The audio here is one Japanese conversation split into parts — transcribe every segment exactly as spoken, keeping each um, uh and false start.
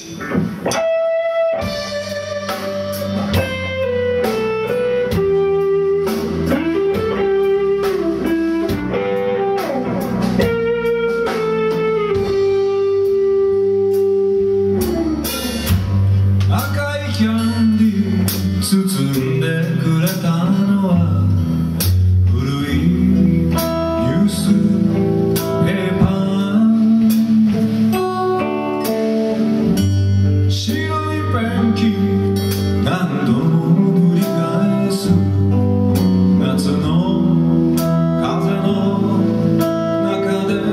キャンディー包んでくれたのは古いニュースペーパー、白いペンキ何度も繰り返す夏の風の中で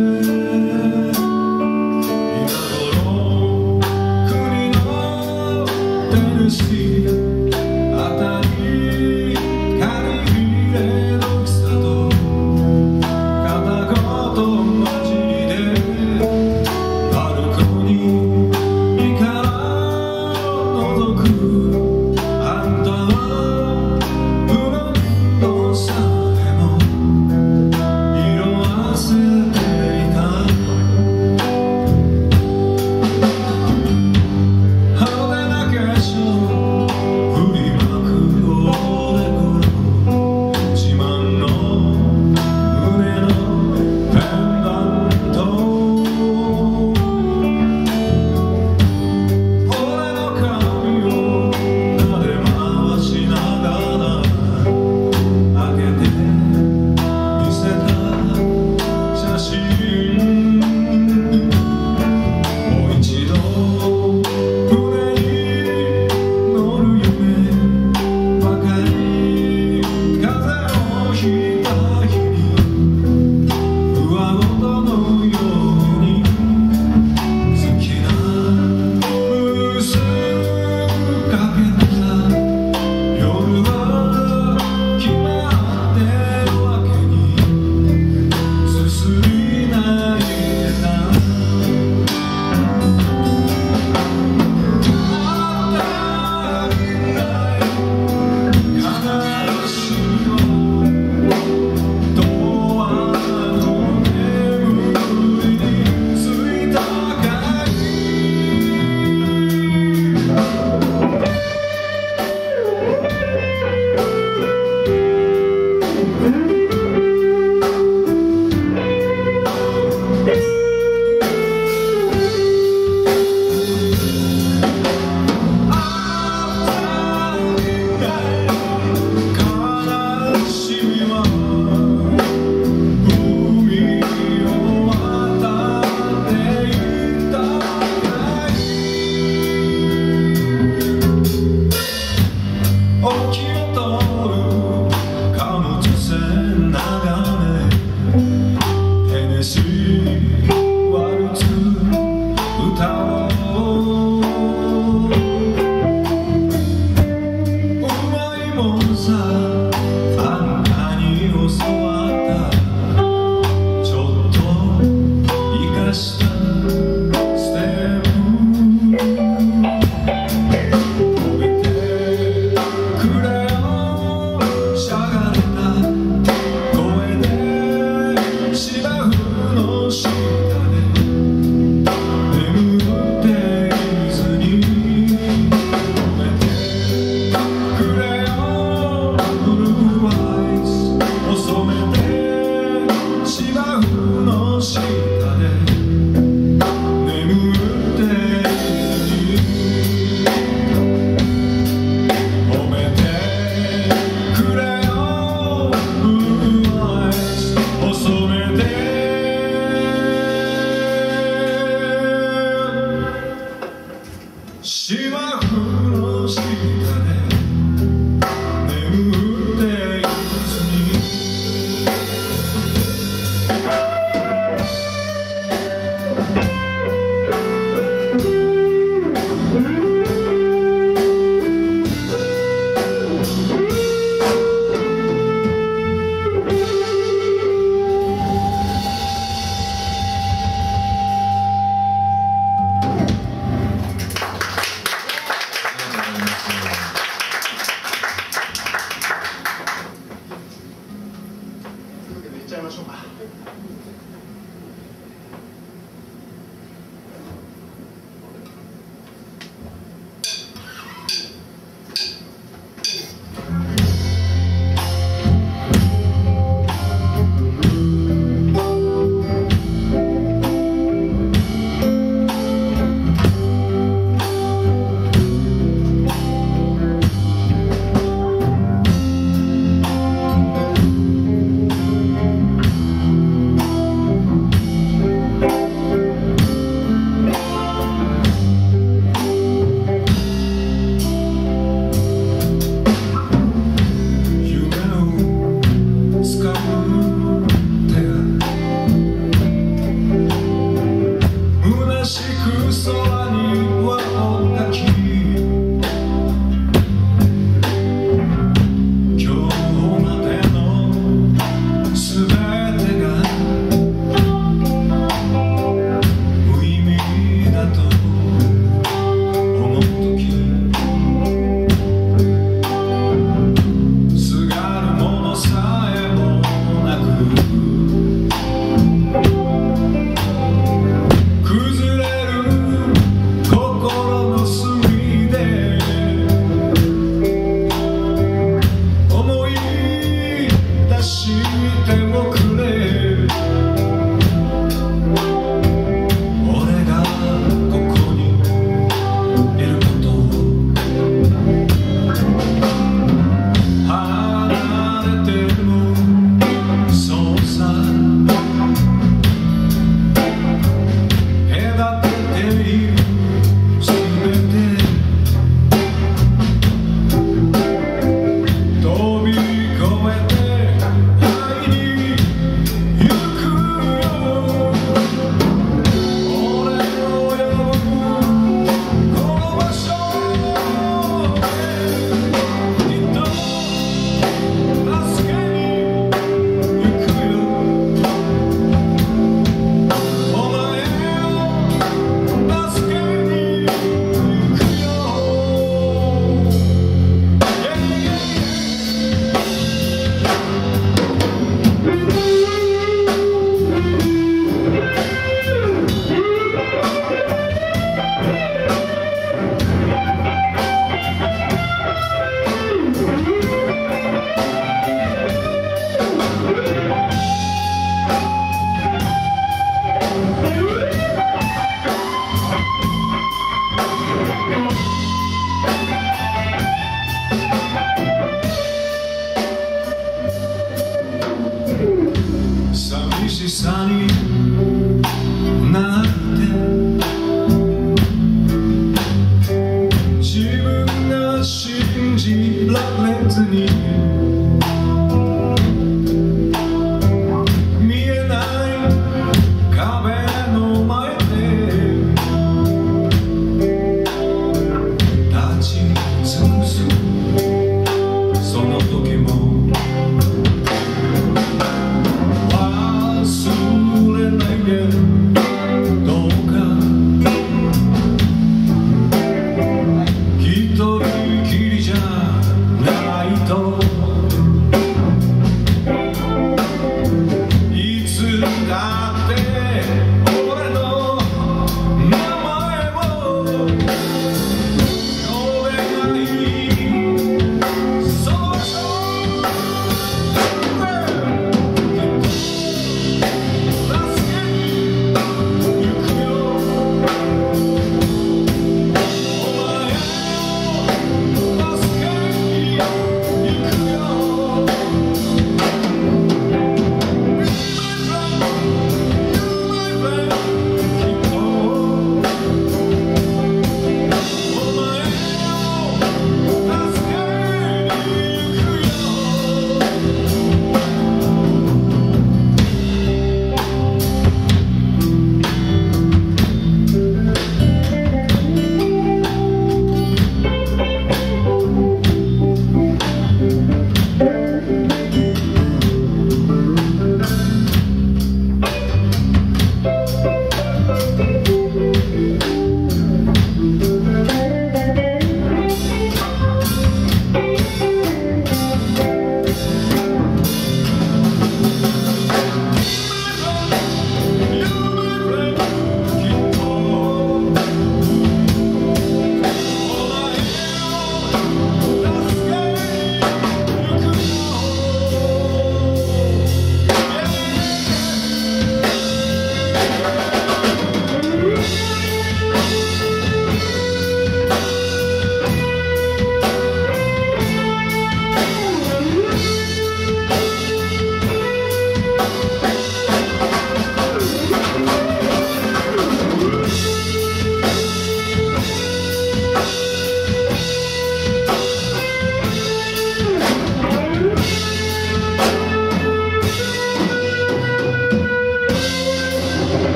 今頃国のテネシーあたりカリブレの草と片言混じりでバルコニーから覗くあんたはブロンドさえも色あせていた派手な化粧振りまくおでこの自慢の胸のペンダント、俺の髪を撫で回しながら開けて見せた写真、もう一度船に乗る夢ばかり、風をひいた日に上ごとのように好きなムースかけた夜は決まってるわけにすすり泣いてた。あったりない悲しみは永遠の眠りについたかい。芝生の下で眠っていずにありがとうございます。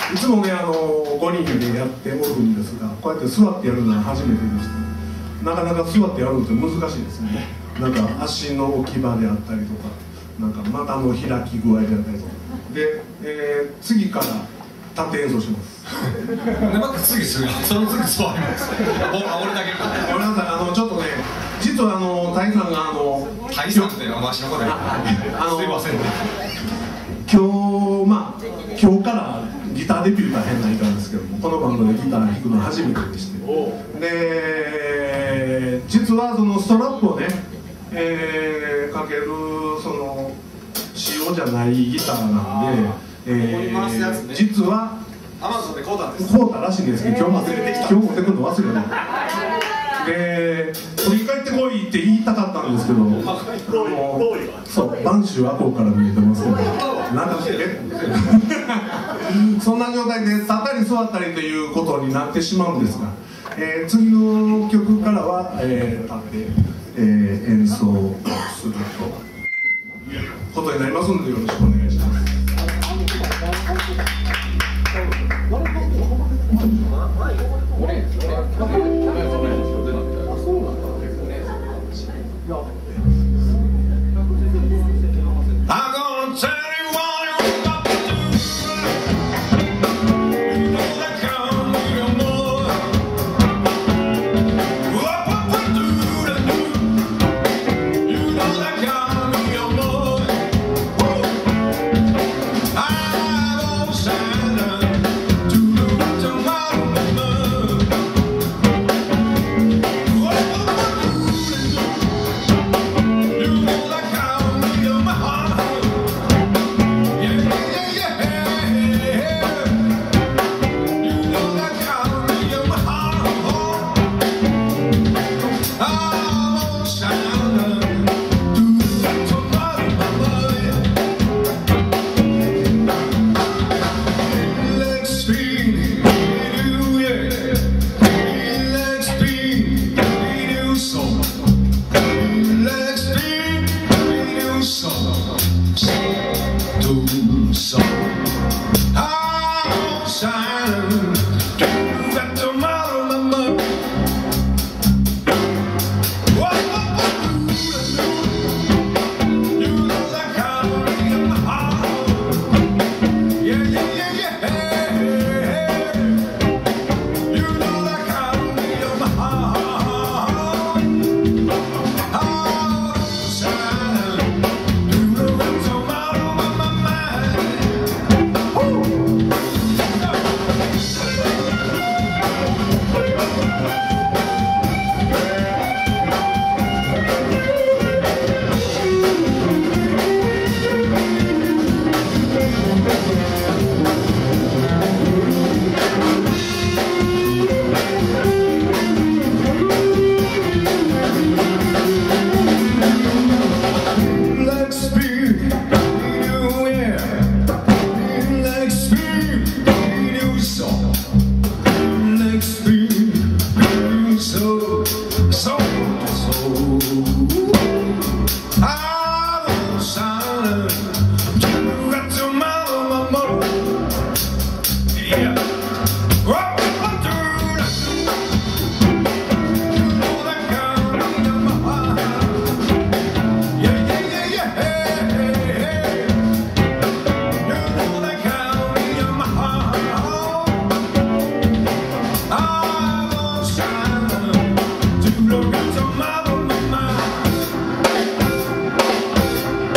いつもねあのごにんでやっておるんですが、こうやって座ってやるのは初めてでして、なかなか座ってやるのって難しいですね。なんか足の置き場であったりとか、なんか股の開き具合であったりとかで、えー、次から縦演奏します。 でまた次するその次座ります。俺だけか。 ごめんなさい、あのちょっとね、実はあのタイさんがあのタイさんってわしのことや。すいませんね。 今日まあ今日からギターデビューが変な言い方ですけども、このバンドでギター弾くの初めてでして、で実はそのストラップをね、えー、かけるその仕様じゃないギターなんで、えー、実はアマゾンで買うたんです。 買うたらしいんですけど、今日忘れてきた。今日持ってくるの忘れた。で、取り帰ってこいって言いたかったんですけど、あのそう、播州赤穂から見えてますけど、なんかえそんな状態で立ったり座ったりということになってしまうんですが、えー、次の曲からは、えー、立って、えー、演奏するということになりますので、よろしくお願いします。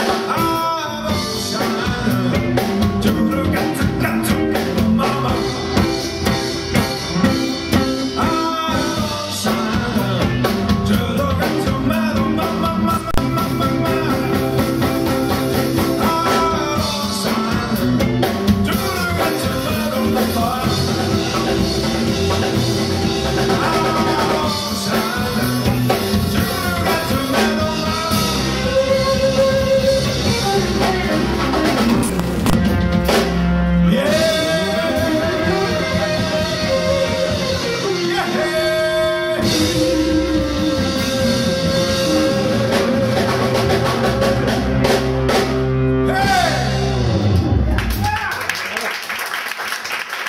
Mama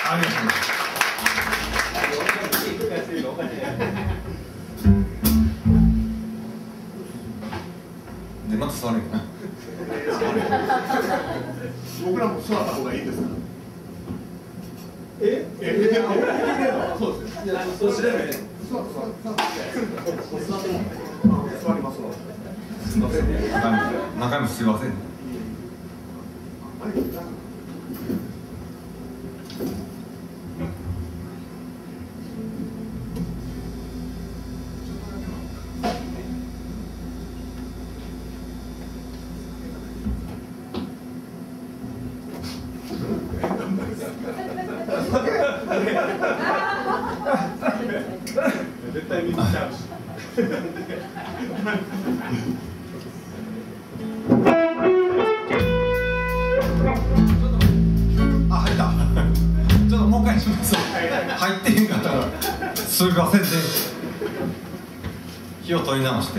ありがとうございます。でまた座るよな。 僕らも座った方がいいですか。え？え？そうですね。いや、そうしないで。座って座って座りますわ。 すみません。中身すみません。 絶対見ちゃうし。 あ、入った。ちょっともう一回します。入ってへんかったらすみませんね。火を取り直して。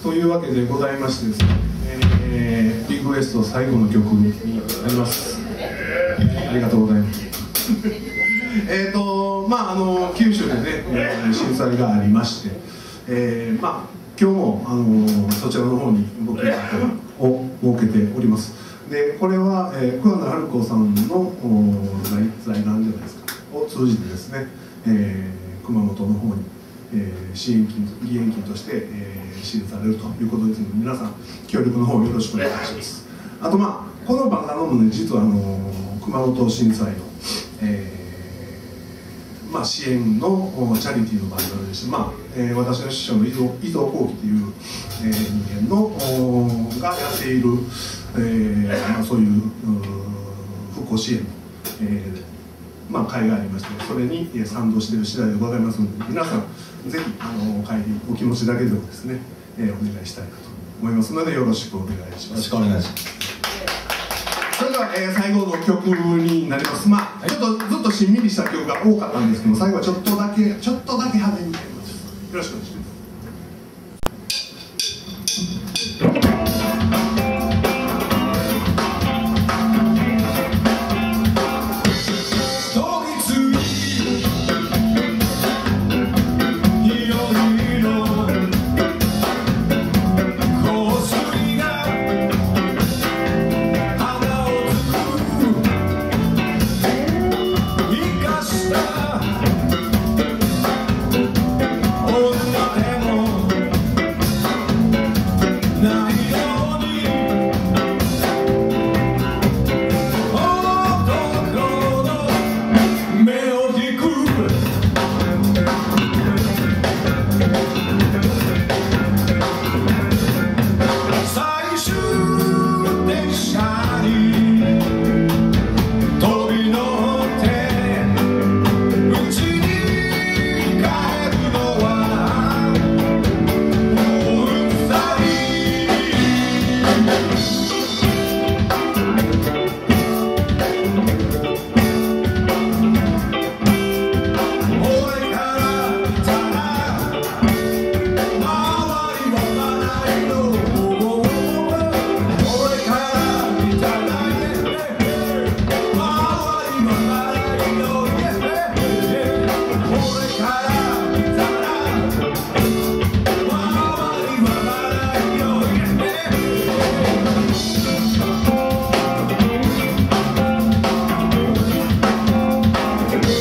というわけでございましてですね、えー、ビッグウエスト最後の曲になります。ありがとうございます。えっとまああの九州でね、えー、震災がありまして、えー、まあ今日もあのそちらの方に僕らを設けております。でこれは、えー、桑名春子さんの財団じゃないですかを通じてですね、えー、熊本の方に、えー、支援金義援金として、えー、支援されるということですので、皆さん協力の方よろしくお願いします。あとまあこのバンダナもね、実はあの熊本震災の、えーまあ、支援のチャリティーのバンダナでして、まあえー、私の師匠の伊藤伊藤幸喜という、えー、人間のがやっている、えーまあ、そういう復興支援の、えーまあ、会がありまして、それに賛同している次第でございますので、皆さんぜひあの帰りお気持ちだけでもですね、えー、お願いしたいなと思いますので、よろしくお願いします。 よろしくお願いします。 それでは、えー、最後の曲になります。まあちょっとずっとしんみりした曲が多かったんですけど、最後はちょっとだけちょっとだけ派手になります。よろしくお願いします。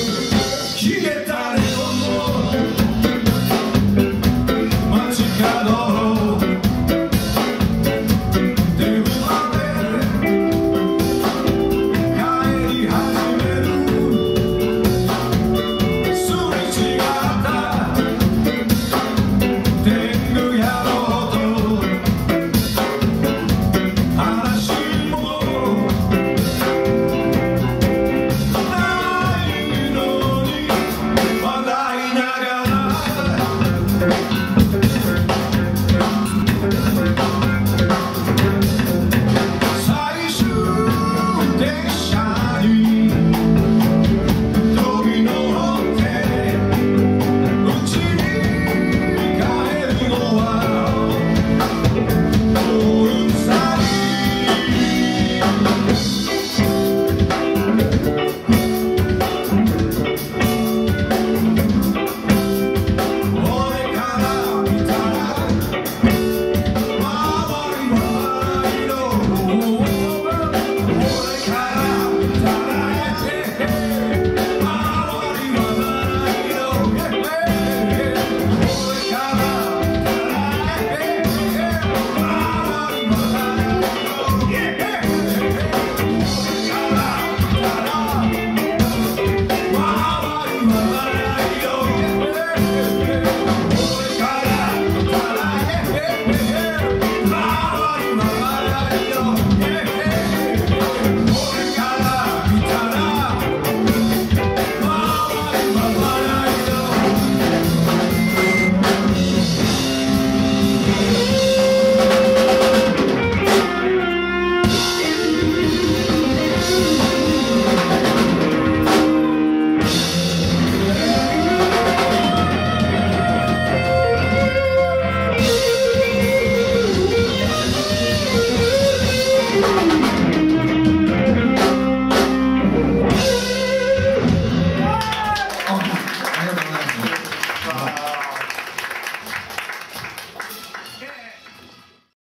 Chicago